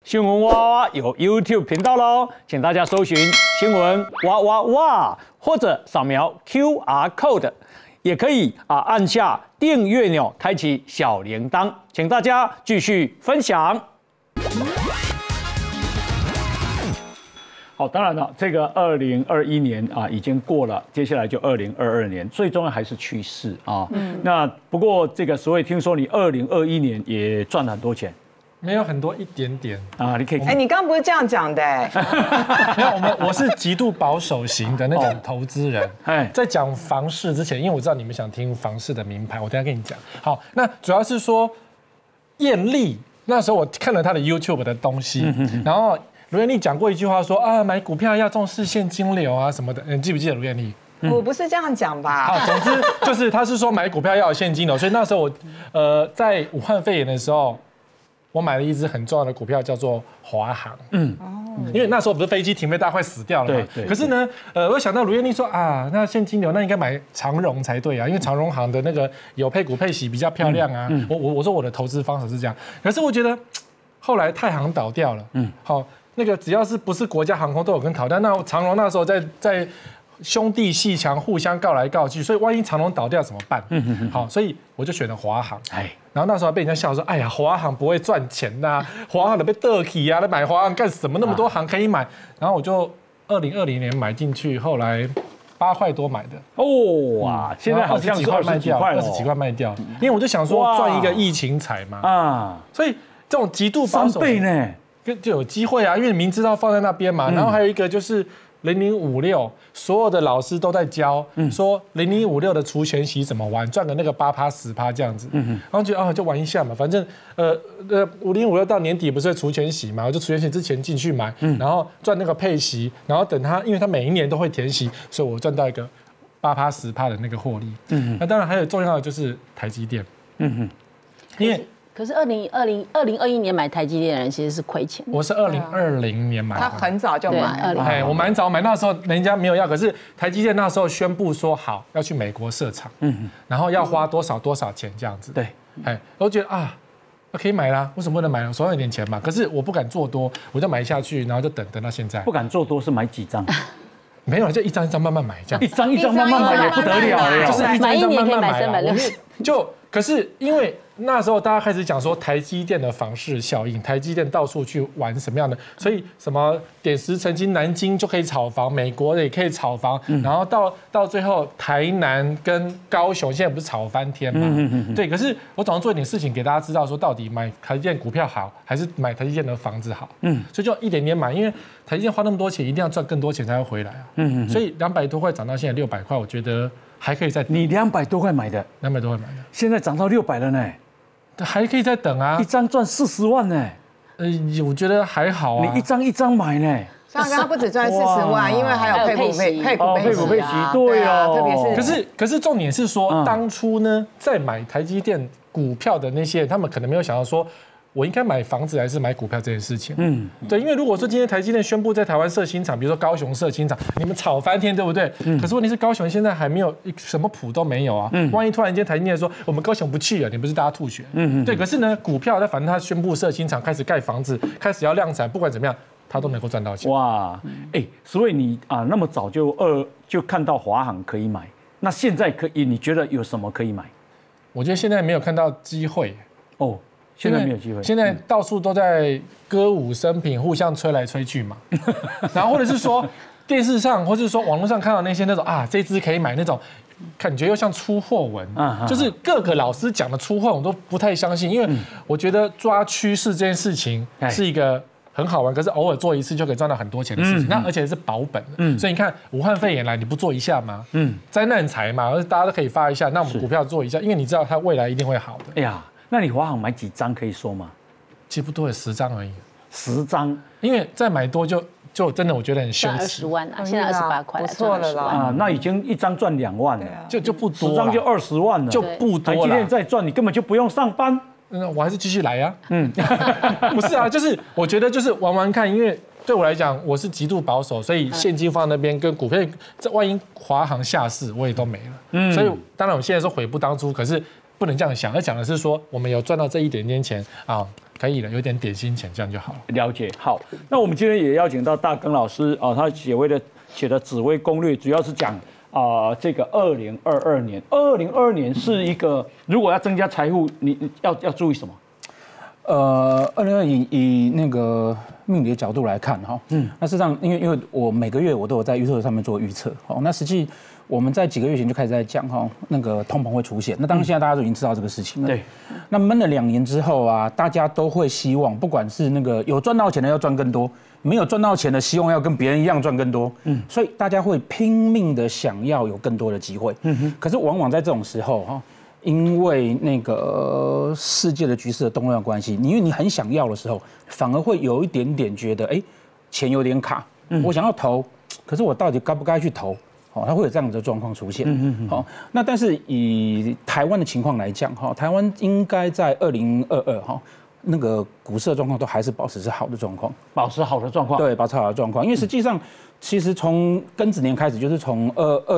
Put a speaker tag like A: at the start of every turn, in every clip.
A: 新闻哇哇哇有 YouTube 频道喽，请大家搜寻新闻哇哇哇，或者扫描 QR code， 也可以按下订阅钮，开启小铃铛，请大家继续分享。好，当然了，这个2021年已经过了，接下来就2022年，最重要还是趋势啊。那不过这个所谓听说你2021年也赚了很多钱。
B: 没有很多，一点点
A: 啊，你可以。
C: 你刚刚不是这样讲的
B: 没有，我是极度保守型的那种投资人。在讲房市之前，因为我知道你们想听房市的名牌，我等一下跟你讲。好，那主要是说艳丽，那时候我看了他的 YouTube 的东西，然后卢艳丽讲过一句话说啊，买股票要重视现金流啊什么的，你记不记得卢艳丽？
C: 我不是这样讲吧？
B: 好，总之就是他是说买股票要有现金流，所以那时候我在武汉肺炎的时候。我买了一只很重要的股票，叫做华航。因为那时候不是飞机停飞，大家快死掉了嘛。对。可是呢，我想到卢艳丽说啊，那现金流那应该买长荣才对啊，因为长荣航的那个有配股配息比较漂亮啊。我说我的投资方式是这样，可是我觉得后来太行倒掉了。好，那个只要是不是国家航空都有跟淘汰，那长荣那时候在兄弟阋墙互相告来告去，所以万一长荣倒掉怎么办？好，所以我就选了华航。然后那时候被人家笑说：“哎呀，华航不会赚钱呐，华航的被得起啊，买华航干什么？那么多航可以买。”然后我就2020年买进去，后来8块多买的。
A: 哦哇，现在好像是20几块
B: ，20几块卖掉。因为我就想说赚一个疫情财嘛。所以这种极度保守
A: 3倍呢，
B: 就有机会啊，因为明知道放在那边嘛。然后还有一个就是0056，所有的老师都在教，说0056的除权息怎么玩，赚个那个8%、10%这样子。然后觉得就玩一下嘛，反正5056到年底不是会除权息嘛，我就除权息之前进去买，然后赚那个配息，然后等它，因为它每一年都会填息，所以我赚到一个8%、10%的那个获利。那当然还有重要的就是台积电。因为。
D: 可是2021年买台积电的人其实是亏钱的。
B: 我是2020年买的，
C: 他很早就买。
B: 我蛮早买，那时候人家没有要，可是台积电那时候宣布说好要去美国设厂，然后要花多少钱这样子。对，我觉得可以买啦，为什么不能买呢？手上有点钱嘛，可是我不敢做多，我就买下去，然后就等到现在。
A: 不敢做多是买几张？
B: 没有，就一张一张慢慢买，这样。
A: 一张一张慢慢买也不得了了，
B: 就是一张一张慢慢买。
D: 360。
B: 可是因为那时候大家开始讲说台积电的房市效应，台积电到处去玩什么样的，所以什么点石成金，南京就可以炒房，美国也可以炒房，然后到最后台南跟高雄现在不是炒翻天嘛？对。可是我总要做一点事情给大家知道，说到底买台积电股票好，还是买台积电的房子好？所以就一点点买，因为台积电花那么多钱，一定要赚更多钱才会回来啊。所以200多块涨到现在600块，我觉得。还可以再等。
A: 你200多块买的
B: ，200多块买的，
A: 现在涨到600了呢，
B: 还可以再等啊！
A: 一张赚40万呢，
B: 我觉得还好啊。
A: 你一张一张买呢，
C: 上刚不止赚40万，因为还有配股配息，
A: 对哦。
C: 特别是
B: 可是重点是说，当初呢，在买台积电股票的那些人，他们可能没有想到说。我应该买房子还是买股票这件事情？对，因为如果说今天台积电宣布在台湾设新厂，比如说高雄设新厂，你们炒翻天，对不对？可是问题是高雄现在还没有什么谱都没有啊。万一突然间台积电说我们高雄不去了，你不是大家吐血？对。可是呢，股票反正他宣布设新厂，开始盖房子，开始要量产，不管怎么样，他都能够赚到钱。
A: 哇，所以你那么早就看到华航可以买，那现在可以？你觉得有什么可以买？
B: 我觉得现在没有看到机会
A: 哦。现在没有机会，
B: 现在到处都在歌舞升平，互相吹来吹去嘛。然后或者是说电视上，或者是说网络上看到那些那种这支可以买那种，感觉又像出货文，就是各个老师讲的出货，我都不太相信，因为我觉得抓趋势这件事情是一个很好玩，可是偶尔做一次就可以赚到很多钱的事情，那而且是保本的。所以你看武汉肺炎来，你不做一下吗？灾难财嘛，大家都可以发一下，那我们股票做一下，因为你知道它未来一定会好的。
A: 哎呀。那你华航买几张可以说吗？
B: 其实不多，有10张而已。
A: 10张，
B: 因为再买多就真的我觉得很羞耻。
D: 20万啊，现在28块，
C: 不错了啦。
A: 那已经一张赚2万了，
B: 就不多。
A: 10张就20万了，
B: 就不多了。台
A: 积电再赚，你根本就不用上班。
B: 我还是继续来呀。不是啊，就是我觉得就是玩玩看，因为对我来讲我是极度保守，所以现金放在那边跟股票，这万一华航下市我也都没了。所以当然我现在说悔不当初，可是。不能这样想，而讲的是说，我们有赚到这一点点钱可以了，有点点心钱这样就好了。
A: 了解。好，那我们今天也邀请到大庚老师啊，他写的紫微攻略，主要是讲这个2022年，2022年是一个如果要增加财富，你要注意什么
E: ？2022以那个命理的角度来看哈，那事实上因为我每个月我都有在YouTube上面做预测，那实际我们在几个月前就开始在讲哈，那个通膨会出现。那当然现在大家都已经知道这个事情了。对。那闷了2年之后啊，大家都会希望，不管是那个有赚到钱的要赚更多，没有赚到钱的希望要跟别人一样赚更多。所以大家会拼命的想要有更多的机会。可是往往在这种时候哈，因为那个世界的局势的动乱关系，因为你很想要的时候，反而会有一点点觉得，钱有点卡，我想要投，可是我到底该不该去投？它会有这样的状况出现。好，那但是以台湾的情况来讲，台湾应该在2022那个股市的状况都还是保持是好的状况，
A: 保持好的状况。
E: 对，保持好的状况，因为实际上其实从庚子年开始，就是从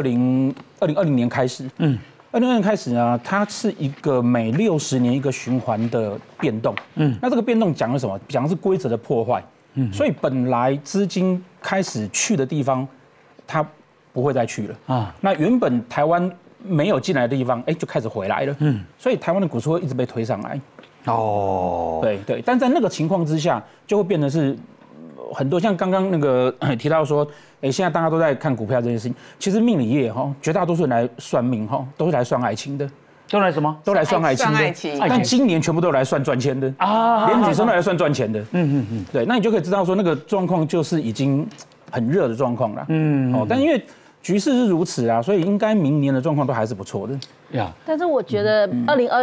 E: 2020年开始，2020年开始呢，它是一个每60年一个循环的变动。那这个变动讲的什么？讲的是规则的破坏。所以本来资金开始去的地方，它不会再去了啊。那原本台湾没有进来的地方，就开始回来了。所以台湾的股市会一直被推上来。对，但在那个情况之下，就会变得是很多像刚刚那个提到说，现在大家都在看股票这件事情。其实命理业绝大多数人来算命都是来算爱情的。
A: 都来什么？
E: 都来算爱情的。但今年全部都来算赚钱的啊，连女生都来算赚钱的。对，那你就可以知道说那个状况就是已经很热的状况了。但因为局势是如此啊，所以应该明年的状况都还是不错的。
D: 但是我觉得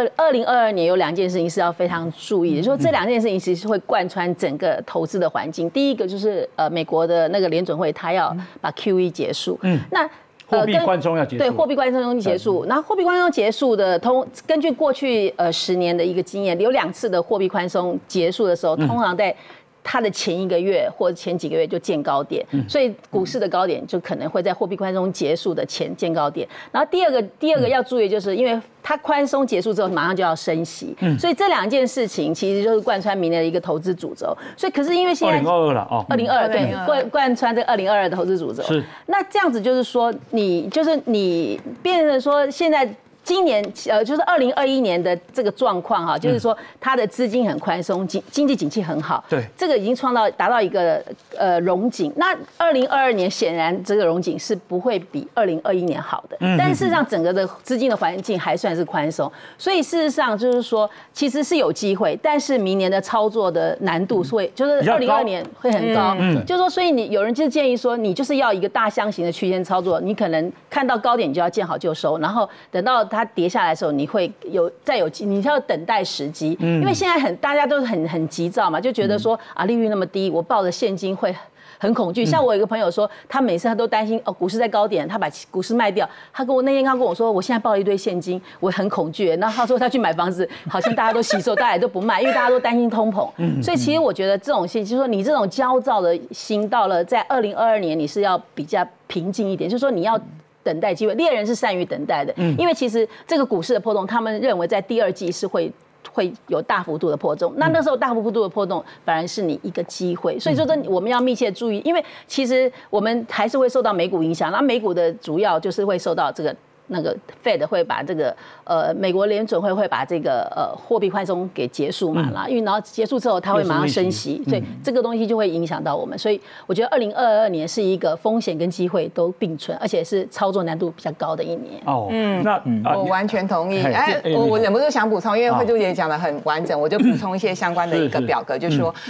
D: 2022年有2件事情是要非常注意的，就是说这2件事情其实是会贯穿整个投资的环境。第一个就是美国的那个联准会，它要把 QE 结束。那
A: 货币宽松要结束，
D: 对，货币宽松结束。然后货币宽松结束的根据过去10年的一个经验，有2次的货币宽松结束的时候，通常在它的前1个月或者前几个月就见高点，所以股市的高点就可能会在货币宽松结束的前见高点。然后第二个要注意，就是因为它宽松结束之后马上就要升息，所以这2件事情其实就是贯穿明年的一个投资主轴。所以可是因为现在
A: 2022了哦
D: ，2022对贯穿这2022的投资主轴。是，那这样子就是说你变成说现在。今年就是2021年的这个状况哈，就是说它的资金很宽松，经济景气很好，对，这个已经达到一个荣景。那2022年显然这个荣景是不会比2021年好的，但是事实上整个的资金的环境还算是宽松，所以事实上就是说其实是有机会，但是明年的操作的难度会就是2022年会很高，就是说所以有人就建议说你就是要一个大箱型的区间操作，你可能看到高点你就要见好就收，然后等到它跌下来的时候，你会你要等待时机，因为现在大家都很急躁嘛，就觉得说利率那么低，我抱着现金会很恐惧。像我有一个朋友说，他每次他都担心股市在高点，他把股市卖掉。那天他跟我说，我现在抱了一堆现金，我很恐惧。然后他说他去买房子，好像大家都吸收，大家也都不卖，因为大家都担心通膨。所以其实我觉得这种心，就是说你这种焦躁的心，到了在2022年，你是要比较平静一点，就是说你要等待机会。猎人是善于等待的，因为其实这个股市的波动，他们认为在第2季是会有大幅度的波动，那时候大幅度的波动反而是你一个机会，所以说我们要密切注意，因为其实我们还是会受到美股影响，那美股的主要就是会受到这个那个 Fed 会把这个美国联准会把这个货币宽松给结束嘛啦，因为然后结束之后它会马上升息，所以这个东西就会影响到我们，所以我觉得2022年是一个风险跟机会都并存，而且是操作难度比较高的一年。
C: 我完全同意。我忍不住想补充，因为慧珠姐讲的很完整，我就补充一些相关的一个表格，就是说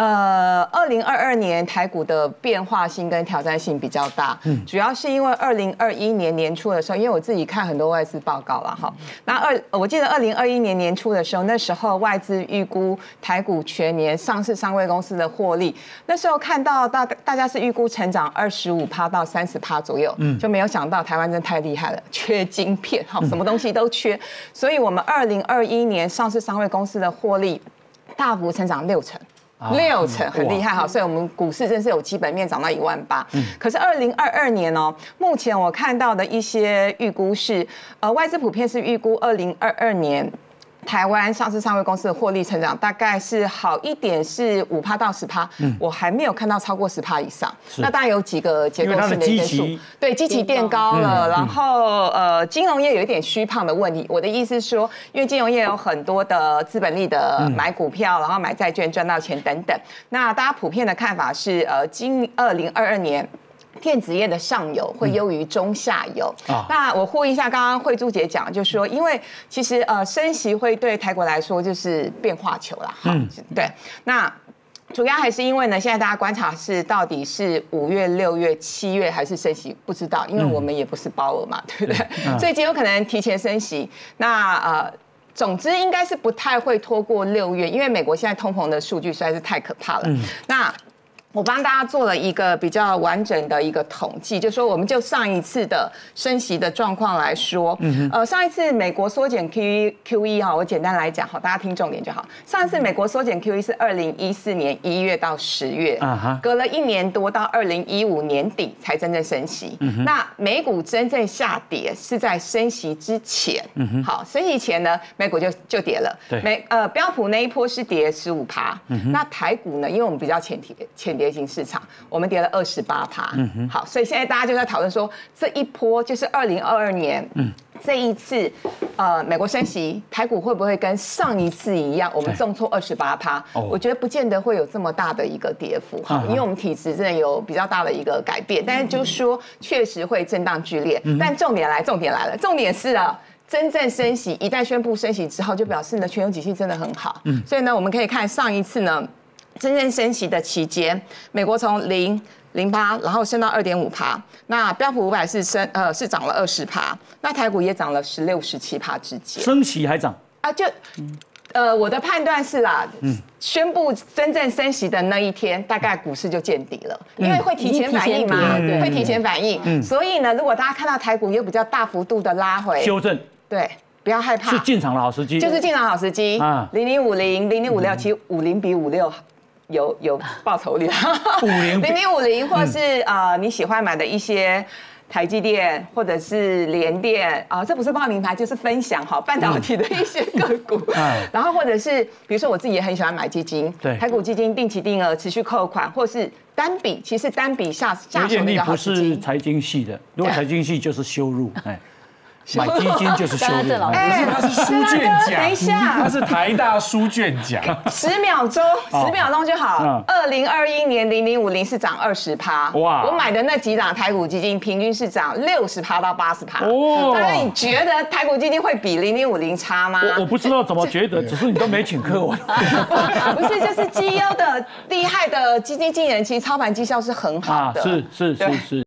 C: ，2022年台股的变化性跟挑战性比较大，主要是因为2021年年初的时候，因为我自己看很多外资报告啦，哈。那我记得2021年年初的时候，那时候外资预估台股全年上市商柜公司的获利，那时候看到大家是预估成长25%到30%左右，就没有想到台湾真的太厉害了，缺晶片，哈，什么东西都缺，所以我们2021年上市商柜公司的获利大幅成长60%。6成很厉害哈，所以我们股市真是有基本面涨到18000。可是2022年哦，目前我看到的一些预估是，外资普遍是预估2022年台湾上市上柜公司的获利成长大概是好一点是5%到10%，我还没有看到超过10%以上。那当然有几个结构性的因素，对，基期垫高了，然后金融业有一点虚胖的问题。我的意思是说，因为金融业有很多的资本利的买股票，然后买债券赚到钱等等。那大家普遍的看法是，2022年。电子业的上游会优于中下游。那我呼应一下刚刚慧珠姐讲，就是说，因为其实升息会对台国来说就是变化球啦。对，那。主要还是因为呢，现在大家观察是到底是5月、6月、7月还是升息，不知道，因为我们也不是鲍尔嘛，对不对？所以极有可能提前升息。那总之应该是不太会拖过6月，因为美国现在通膨的数据实在是太可怕了。那我帮大家做了一个比较完整的一个统计，就说我们就上一次的升息的状况来说，上一次美国缩减 QE 哈，我简单来讲哈，大家听重点就好。上一次美国缩减 QE 是2014年1月到10月，隔了1年多到2015年底才真正升息。那美股真正下跌是在升息之前，好，升息前呢，美股就跌了。标普那一波是跌15%，那台股呢，因为我们比较浅跌型市场，我们跌了28%。好，所以现在大家就在讨论说，这一波就是2022年，这一次美国升息，台股会不会跟上一次一样，我们重挫28%？我觉得不见得会有这么大的一个跌幅，因为我们体质真的有比较大的一个改变，但是就是说确实会震荡剧烈。但重点来了，重点是真正升息，一旦宣布升息之后，就表示呢全球景气真的很好。所以呢，我们可以看上一次呢。真正升息的期间，美国从0.08，然后升到2.5%，那标普500是涨了20%，那台股也涨了16、17%之间。
A: 升息还涨
C: 啊？我的判断是啦，宣布真正升息的那一天，大概股市就见底了，因为会提前反应嘛，会提前反应。所以呢，如果大家看到台股有比较大幅度的拉回
A: 修正，
C: 对。不要害怕，
A: 是进场的好时机，
C: 就是进场好时机。0050、0056，其实50比56有报酬率。0050或是你喜欢买的一些台积电或者是联电这不是报名牌，就是分享半导体的一些个股。然后或者是比如说我自己也很喜欢买基金，台股基金定期定额持续扣款，或是单笔，其实单笔下手的一个好时机。
A: 不是财经系的，如果财经系就是羞辱。买基金就是修炼，
B: 他是书卷奖。
C: 等一下，
B: 他是台大书卷奖。
C: 10秒钟就好。2021年0050是涨20%，哇！我买的那几档台股基金平均是涨60%到80%。哦，那你觉得台股基金会比0050差吗？
A: 我不知道怎么觉得，只是你都没请客我。
C: 不是，就是绩优的厉害的基金经理人，其实操盘绩效是很好的。
A: 是。